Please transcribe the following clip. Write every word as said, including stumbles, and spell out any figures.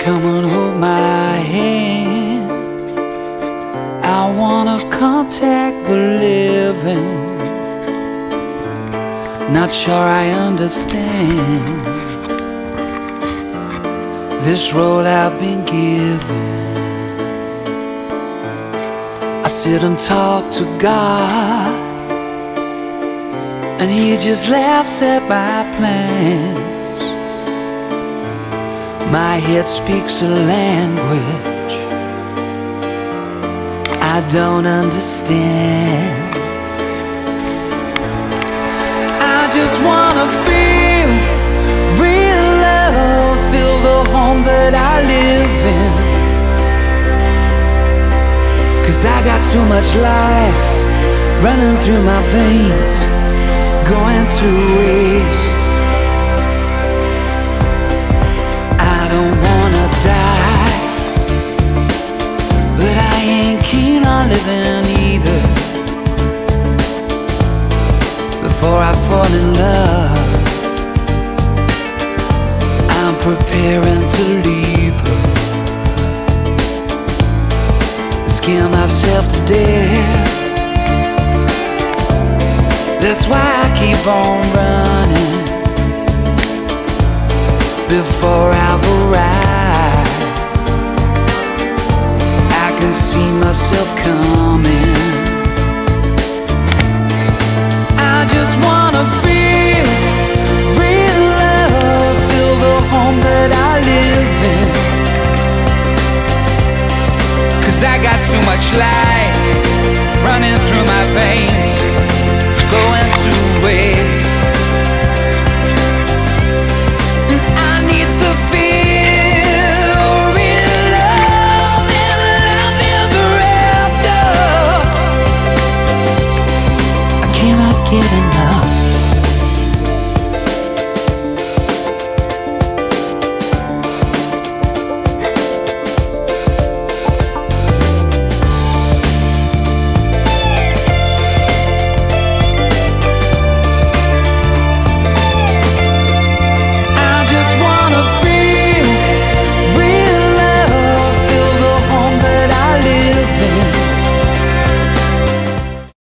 Come on, hold my hand. I wanna contact the living. Not sure I understand this road I've been given. I sit and talk to God, and He just laughs at my plans. My head speaks a language I don't understand. I just wanna feel real love, feel the home that I live in. 'Cause I got too much life running through my veins, going to waste. I don't wanna die, but I ain't keen on living either. Before I fall in love, I'm preparing to leave her. Scare myself to death. That's why I keep on running before I've arrived. I can see myself coming.